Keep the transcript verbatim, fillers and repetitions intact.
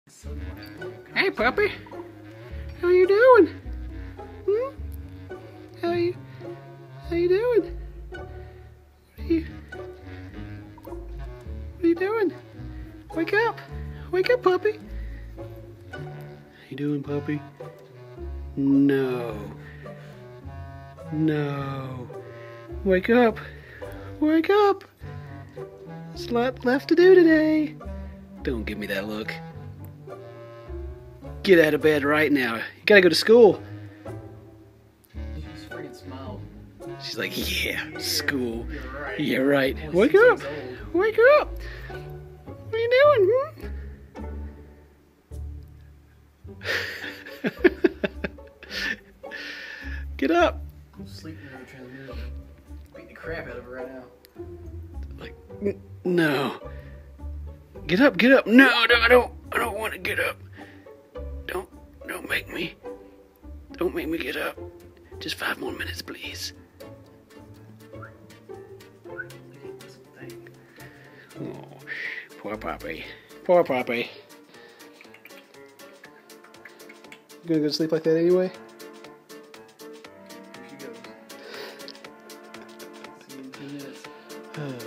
Hey puppy, how you doing? Hmm? How you, how you doing? What are you, what are you doing? Wake up, wake up puppy. How you doing puppy? No, no, wake up, wake up. There's a lot left to do today. Don't give me that look. Get out of bed right now. You gotta go to school. She's freaking smiled. She's like, yeah, yeah school. You're right. Yeah, right. Only Wake up. Wake up. What are you doing? Hmm? Get up. I'm sleeping in the transmitter. Beating the crap out of her right now. Like, n no. Get up, get up. No, no, I don't. I don't want to get up. Don't, don't make me. Don't make me get up. Just five more minutes, please. Oh, poor puppy. Poor puppy. You gonna go to sleep like that anyway? Here she goes. See you in two minutes.